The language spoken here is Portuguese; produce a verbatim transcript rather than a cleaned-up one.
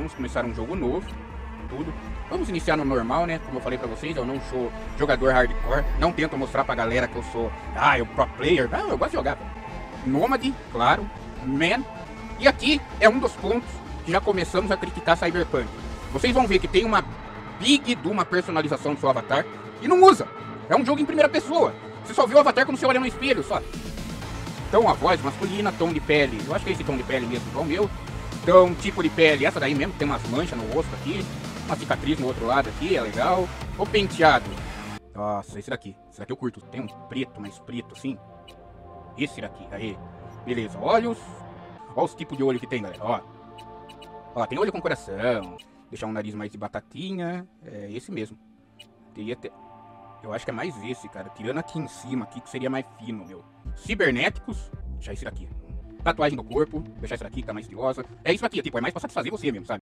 vamos começar um jogo novo, tudo. Vamos iniciar no normal, né? Como eu falei pra vocês, eu não sou jogador hardcore, não tento mostrar pra galera que eu sou, ah, eu pro player, não, eu gosto de jogar, pô. Nômade, claro, man, e aqui é um dos pontos que já começamos a criticar Cyberpunk. Vocês vão ver que tem uma big de uma personalização do seu avatar e não usa. É um jogo em primeira pessoa. Você só vê o avatar quando você olha no espelho, só. Então a voz masculina, tom de pele, eu acho que é esse tom de pele mesmo, igual o meu. Então tipo de pele, essa daí mesmo, tem umas manchas no rosto aqui, uma cicatriz no outro lado aqui, é legal. O penteado, nossa, esse daqui, esse daqui eu curto, tem um preto, mais preto assim. Esse daqui, aí, beleza, olhos, olha os tipos de olho que tem, galera, ó. Ó, tem olho com coração, deixar um nariz mais de batatinha, é esse mesmo. Teria ter... Eu acho que é mais esse, cara. Tirando aqui em cima, aqui, que seria mais fino, meu. Cibernéticos, deixar esse daqui. Tatuagem no corpo, deixar isso daqui, que tá mais estilosa. É isso aqui, tipo, é mais pra satisfazer você mesmo, sabe?